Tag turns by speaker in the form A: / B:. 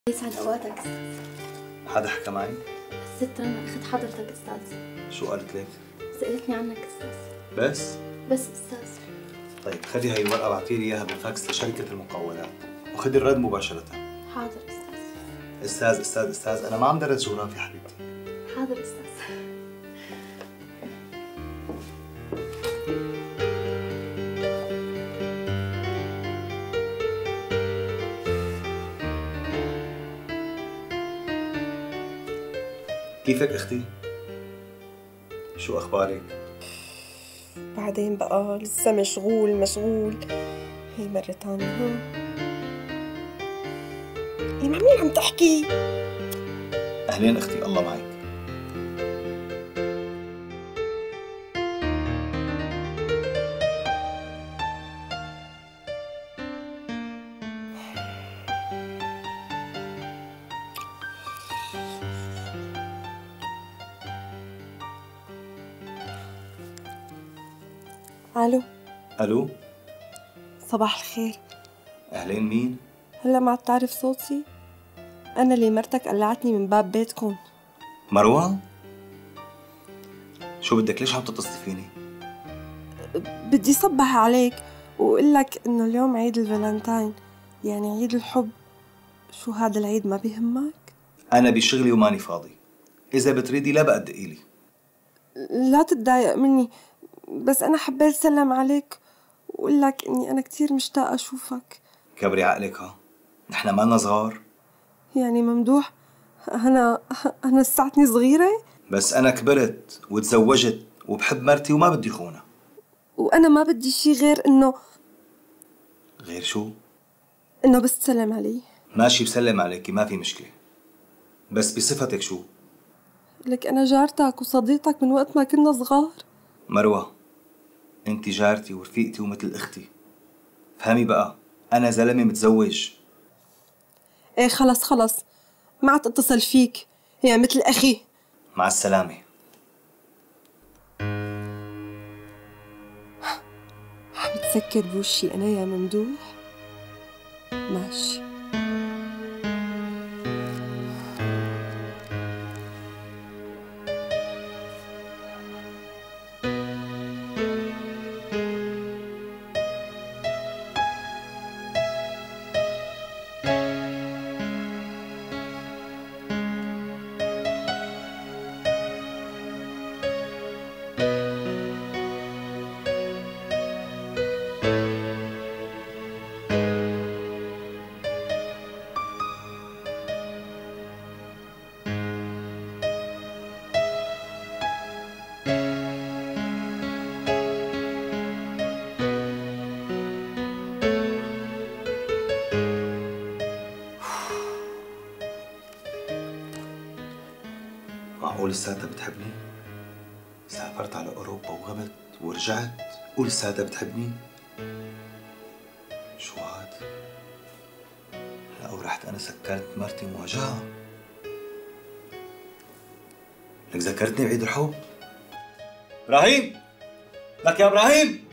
A: يسعد اوقاتك استاذ.
B: حدا حكى معي؟
A: الست رنا اخت حضرتك استاذ.
B: شو قالت لك؟
A: سألتني عنك استاذ.
B: بس
A: استاذ.
B: طيب خدي هاي الورقة ابعتي لي اياها بالفاكس لشركة المقاولات وخدي الرد مباشرة.
A: حاضر استاذ.
B: استاذ انا ما عم درس جغرافيا حبيبتي.
A: حاضر استاذ.
B: كيفك اختي؟ شو اخبارك؟
C: بعدين بقى لسه مشغول هي مرة تانية ها. إيه مع مين عم تحكي؟
B: اهلين اختي الله معك.
C: الو. صباح الخير.
B: اهلين مين؟
C: هلا ما عم تعرف صوتي؟ انا اللي مرتك قلعتني من باب بيتكم.
B: مروة؟ شو بدك ليش عم تتصلي فيني؟
C: بدي صبح عليك وقول لك انه اليوم عيد الفالنتاين، يعني عيد الحب. شو هذا العيد ما بيهمك؟
B: انا بشغلي وماني فاضي. اذا بتريدي لا بقى تدقيلي.
C: لا تتضايق مني، بس أنا حبيت أسلم عليك وأقول لك إني أنا كتير مشتاقة أشوفك.
B: كبري عقلك ها، نحن مالنا صغار.
C: يعني ممدوح أنا لساتني صغيرة؟
B: بس أنا كبرت وتزوجت وبحب مرتي وما بدي خونها.
C: وأنا ما بدي شي غير إنه
B: غير شو؟
C: إنه بس تسلم علي.
B: ماشي بسلم عليكي ما في مشكلة، بس بصفتك شو؟
C: لك أنا جارتك وصديقتك من وقت ما كنا صغار.
B: مروة انت جارتي ورفيقتي ومثل اختي، فهمي بقى انا زلمه متزوج.
C: ايه خلص ما عاد اتصل فيك، هي مثل اخي.
B: مع السلامه.
C: عم تسكر بوشي انا يا ممدوح؟ ماشي.
B: معقول لساتها بتحبني؟ سافرت على اوروبا وغبت ورجعت ولساتها بتحبني؟ شو هاد؟ لا ورحت انا سكرت مرتي مواجهة. لك ذكرتني بعيد الحب. ابراهيم، لك يا ابراهيم.